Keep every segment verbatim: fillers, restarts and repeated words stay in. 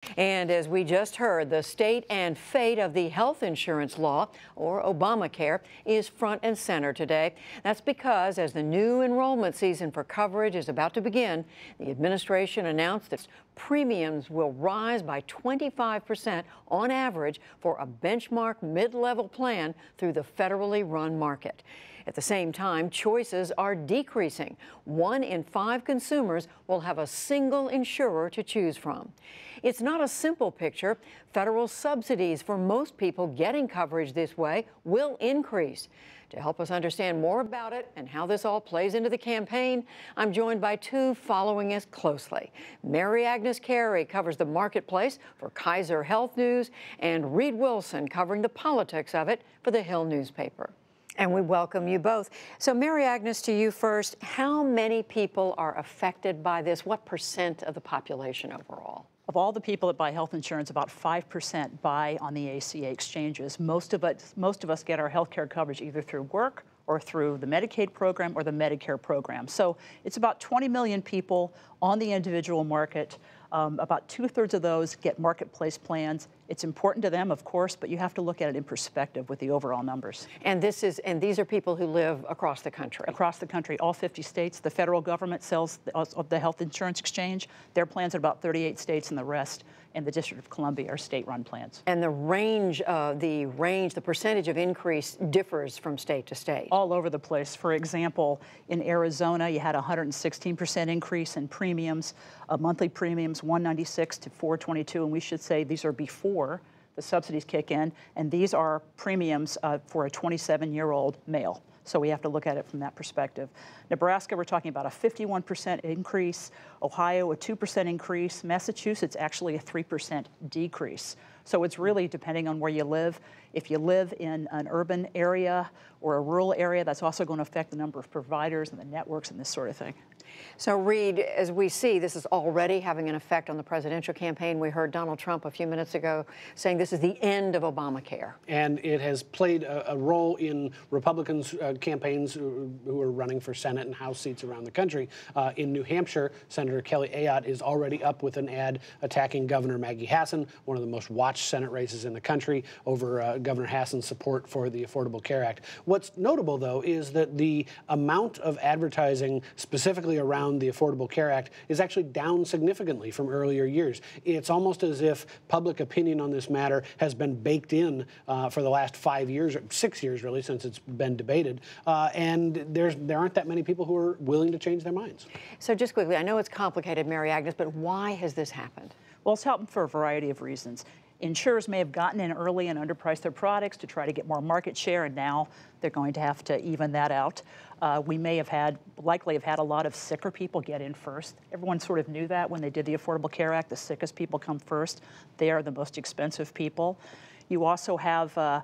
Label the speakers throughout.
Speaker 1: And as we just heard, the state and fate of the health insurance law, or Obamacare, is front and center today. That's because as the new enrollment season for coverage is about to begin, the administration announced that premiums will rise by twenty-five percent on average for a benchmark mid-level plan through the federally run market. At the same time, choices are decreasing. One in five consumers will have a single insurer to choose from. It's not a simple picture. Federal subsidies for most people getting coverage this way will increase. To help us understand more about it and how this all plays into the campaign, I'm joined by two following us closely. Mary Agnes Carey covers the marketplace for Kaiser Health News, and Reid Wilson covering the politics of it for the Hill newspaper. And we welcome you both. So, Mary Agnes, to you first. How many people are affected by this? What percent of the population overall?
Speaker 2: Of all the people that buy health insurance, about five percent buy on the A C A exchanges. Most of us, most of us get our health care coverage either through work or through the Medicaid program or the Medicare program. So it's about twenty million people on the individual market. Um, about two-thirds of those get marketplace plans. It's important to them, of course, but you have to look at it in perspective with the overall numbers.
Speaker 1: And this is, and these are people who live across the country.
Speaker 2: Across the country, all fifty states. The federal government sells the, uh, the health insurance exchange. Their plans are about thirty-eight states, and the rest in the District of Columbia are state-run plans.
Speaker 1: And the range, uh, the range, the percentage of increase differs from state to state.
Speaker 2: All over the place. For example, in Arizona, you had a one hundred sixteen percent increase in premiums, uh, monthly premiums, one ninety-six to four twenty-two, and we should say these are before the subsidies kick in, and these are premiums uh, for a twenty-seven-year-old male. So we have to look at it from that perspective. Nebraska, we're talking about a fifty-one percent increase. Ohio, a two percent increase. Massachusetts, actually a three percent decrease. So it's really depending on where you live. If you live in an urban area or a rural area, that's also going to affect the number of providers and the networks and this sort of thing.
Speaker 1: So, Reid, as we see, this is already having an effect on the presidential campaign. We heard Donald Trump a few minutes ago saying this is the end of Obamacare.
Speaker 3: And it has played a, a role in Republicans' uh, campaigns who, who are running for Senate and House seats around the country. Uh, in New Hampshire, Senator Kelly Ayotte is already up with an ad attacking Governor Maggie Hassan, one of the most watched Senate races in the country, over uh, Governor Hassan's support for the Affordable Care Act. What's notable, though, is that the amount of advertising specifically around the Affordable Care Act is actually down significantly from earlier years. It's almost as if public opinion on this matter has been baked in uh, for the last five years, or six years really, since it's been debated, uh, and there's there aren't that many people who are willing to change their minds.
Speaker 1: So just quickly, I know it's complicated, Mary Agnes, but why has this happened?
Speaker 2: Well, it's happened for a variety of reasons. Insurers may have gotten in early and underpriced their products to try to get more market share, and now they're going to have to even that out. Uh, we may have had, likely have had a lot of sicker people get in first. Everyone sort of knew that when they did the Affordable Care Act. The sickest people come first. They are the most expensive people. You also have uh,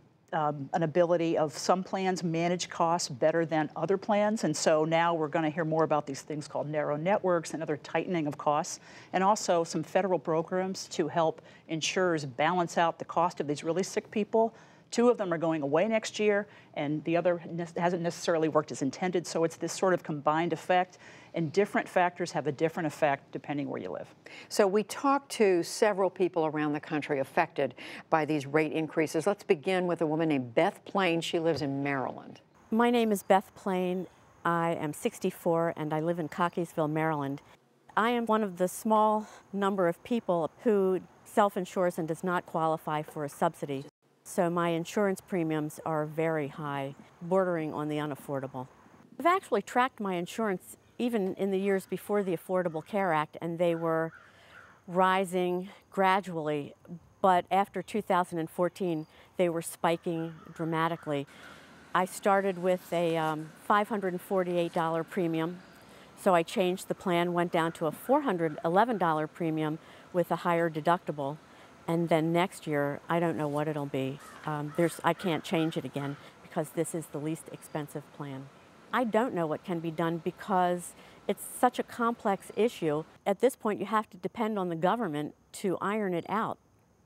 Speaker 2: um, an ability of some plans manage costs better than other plans, and so now we're going to hear more about these things called narrow networks and other tightening of costs, and also some federal programs to help insurers balance out the cost of these really sick people. Two of them are going away next year, and the other hasn't necessarily worked as intended, so it's this sort of combined effect, and different factors have a different effect depending where you live.
Speaker 1: So we talked to several people around the country affected by these rate increases. Let's begin with a woman named Beth Plain. She lives in Maryland.
Speaker 4: My name is Beth Plain. I am sixty-four, and I live in Cockeysville, Maryland. I am one of the small number of people who self-insures and does not qualify for a subsidy. So my insurance premiums are very high, bordering on the unaffordable. I've actually tracked my insurance even in the years before the Affordable Care Act, and they were rising gradually, but after two thousand fourteen, they were spiking dramatically. I started with a um, five hundred forty-eight dollar premium, so I changed the plan, went down to a four hundred eleven dollar premium with a higher deductible. And then next year, I don't know what it'll be. Um, there's, I can't change it again because this is the least expensive plan. I don't know what can be done because it's such a complex issue. At this point, you have to depend on the government to iron it out.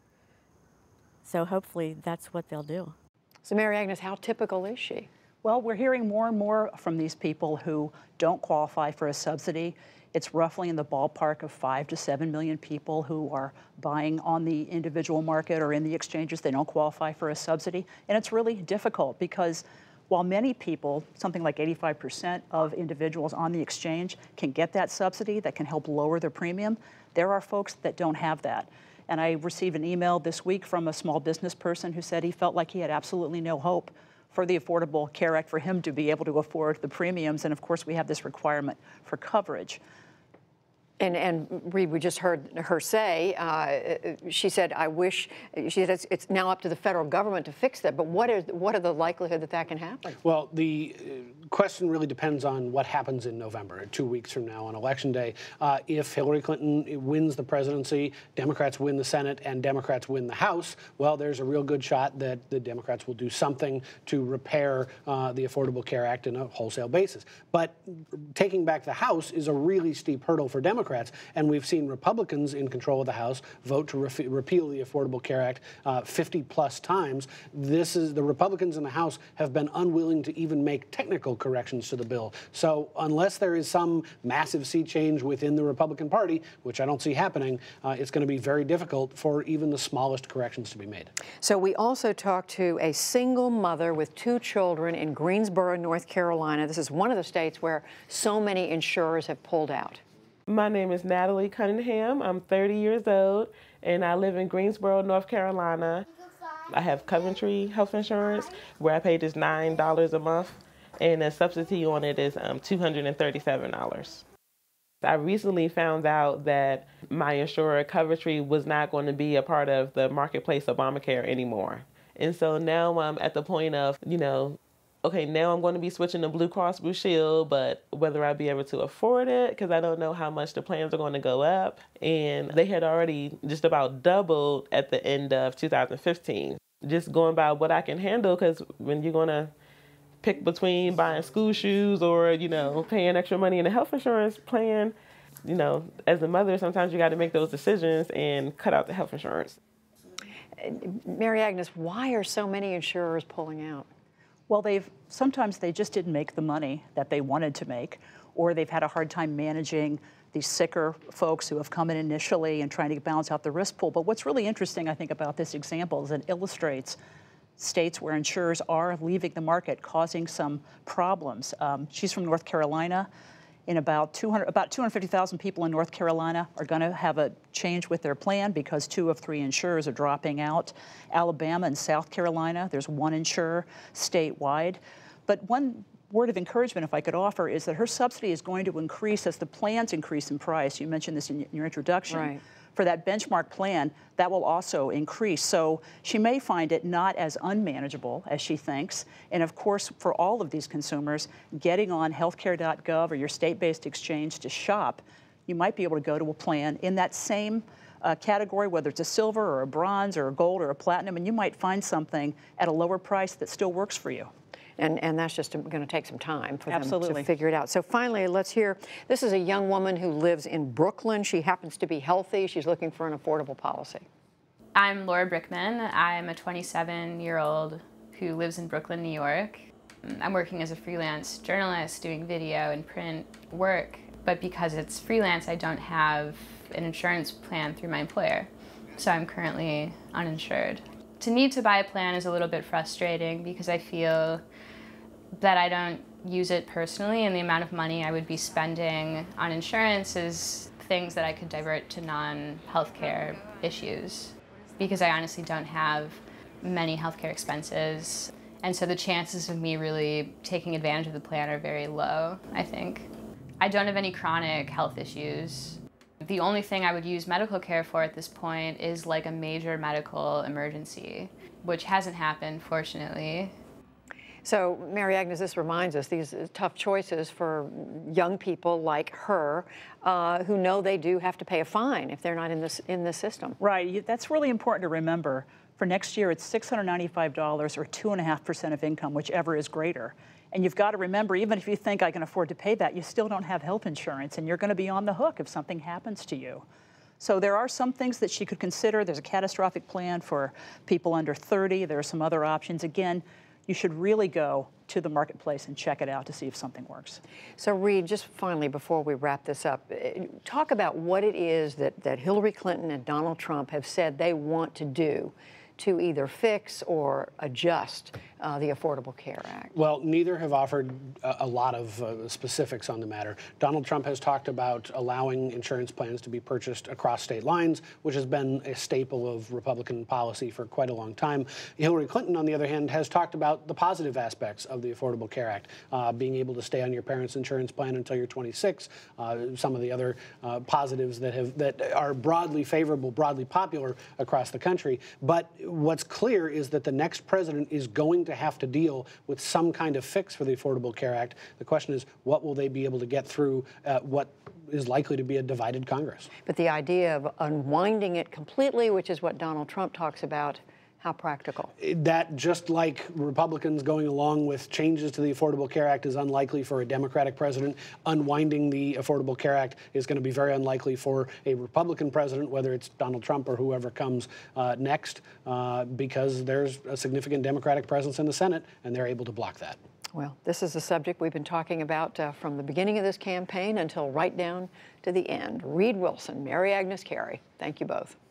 Speaker 4: So hopefully that's what they'll do.
Speaker 1: So Mary Agnes, how typical is she?
Speaker 2: Well, we're hearing more and more from these people who don't qualify for a subsidy. It's roughly in the ballpark of five to seven million people who are buying on the individual market or in the exchanges. They don't qualify for a subsidy. And it's really difficult because while many people, something like eighty-five percent of individuals on the exchange can get that subsidy that can help lower their premium, there are folks that don't have that. And I received an email this week from a small business person who said he felt like he had absolutely no hope for the Affordable Care Act for him to be able to afford the premiums. And of course, we have this requirement for coverage.
Speaker 1: And, and Reid, we just heard her say, uh, she said, I wish, she said it's, it's now up to the federal government to fix that, but what is, what are the likelihood that that can happen?
Speaker 3: Well, the question really depends on what happens in November, two weeks from now on Election Day. Uh, if Hillary Clinton wins the presidency, Democrats win the Senate, and Democrats win the House, well, there's a real good shot that the Democrats will do something to repair uh, the Affordable Care Act on a wholesale basis. But taking back the House is a really steep hurdle for Democrats. And we've seen Republicans in control of the House vote to re repeal the Affordable Care Act uh, fifty plus times. This is the Republicans in the House have been unwilling to even make technical corrections to the bill. So unless there is some massive sea change within the Republican Party, which I don't see happening, uh, it's going to be very difficult for even the smallest corrections to be made.
Speaker 1: So we also talked to a single mother with two children in Greensboro, North Carolina. This is one of the states where so many insurers have pulled out.
Speaker 5: My name is Natalie Cunningham. I'm thirty years old, and I live in Greensboro, North Carolina. I have Coventry health insurance, where I pay just nine dollars a month, and the subsidy on it is um, two hundred thirty-seven dollars. I recently found out that my insurer, Coventry, was not going to be a part of the Marketplace Obamacare anymore. And so now I'm at the point of, you know, okay, now I'm going to be switching to Blue Cross Blue Shield, but whether I'll be able to afford it, because I don't know how much the plans are going to go up. And they had already just about doubled at the end of two thousand fifteen. Just going by what I can handle, because when you're going to pick between buying school shoes or, you know, paying extra money in a health insurance plan, you know, as a mother, sometimes you got to make those decisions and cut out the health insurance.
Speaker 1: Mary Agnes, why are so many insurers pulling out?
Speaker 2: Well, they've sometimes they just didn't make the money that they wanted to make, or they've had a hard time managing these sicker folks who have come in initially and trying to balance out the risk pool. But what's really interesting, I think, about this example is it illustrates states where insurers are leaving the market, causing some problems. Um, she's from North Carolina. In about two hundred, about two hundred fifty thousand people in North Carolina are going to have a change with their plan because two of three insurers are dropping out. Alabama and South Carolina, there's one insurer statewide. But one word of encouragement, if I could offer, is that her subsidy is going to increase as the plans increase in price. You mentioned this in your introduction.
Speaker 1: Right.
Speaker 2: For that benchmark plan, that will also increase. So she may find it not as unmanageable as she thinks. And of course, for all of these consumers, getting on healthcare dot gov or your state-based exchange to shop, you might be able to go to a plan in that same uh, category, whether it's a silver or a bronze or a gold or a platinum, and you might find something at a lower price that still works for you.
Speaker 1: And, and that's just going to take some time for them
Speaker 2: Absolutely.
Speaker 1: to figure it out. So finally, let's hear, this is a young woman who lives in Brooklyn. She happens to be healthy. She's looking for an affordable policy.
Speaker 6: I'm Laura Brickman. I'm a twenty-seven-year-old who lives in Brooklyn, New York. I'm working as a freelance journalist doing video and print work, but because it's freelance, I don't have an insurance plan through my employer. So I'm currently uninsured. To need to buy a plan is a little bit frustrating because I feel that I don't use it personally, and the amount of money I would be spending on insurance is things that I could divert to non-healthcare issues, because I honestly don't have many healthcare expenses, and so the chances of me really taking advantage of the plan are very low, I think. I don't have any chronic health issues. The only thing I would use medical care for at this point is like a major medical emergency, which hasn't happened, fortunately.
Speaker 1: So, Mary Agnes, this reminds us, these tough choices for young people like her uh, who know they do have to pay a fine if they're not in this, in this system.
Speaker 2: Right. That's really important to remember. For next year, it's six hundred ninety-five dollars or two point five percent of income, whichever is greater. And you've got to remember, even if you think I can afford to pay that, you still don't have health insurance, and you're going to be on the hook if something happens to you. So there are some things that she could consider. There's a catastrophic plan for people under thirty. There are some other options. Again, you should really go to the marketplace and check it out to see if something works.
Speaker 1: So Reid, just finally, before we wrap this up, talk about what it is that, that Hillary Clinton and Donald Trump have said they want to do to either fix or adjust uh, the Affordable Care Act.
Speaker 3: Well, neither have offered a, a lot of uh, specifics on the matter. Donald Trump has talked about allowing insurance plans to be purchased across state lines, which has been a staple of Republican policy for quite a long time. Hillary Clinton, on the other hand, has talked about the positive aspects of the Affordable Care Act, uh, being able to stay on your parents' insurance plan until you're twenty-six, uh, some of the other uh, positives that have that are broadly favorable, broadly popular across the country. But what's clear is that the next president is going to have to deal with some kind of fix for the Affordable Care Act. The question is, what will they be able to get through uh, what is likely to be a divided Congress?
Speaker 1: But the idea of unwinding it completely, which is what Donald Trump talks about, how practical?
Speaker 3: That, just like Republicans going along with changes to the Affordable Care Act, is unlikely for a Democratic president, unwinding the Affordable Care Act is going to be very unlikely for a Republican president, whether it's Donald Trump or whoever comes uh, next, uh, because there's a significant Democratic presence in the Senate, and they're able to block that.
Speaker 1: Well, this is a subject we've been talking about uh, from the beginning of this campaign until right down to the end. Reid Wilson, Mary Agnes Carey, thank you both.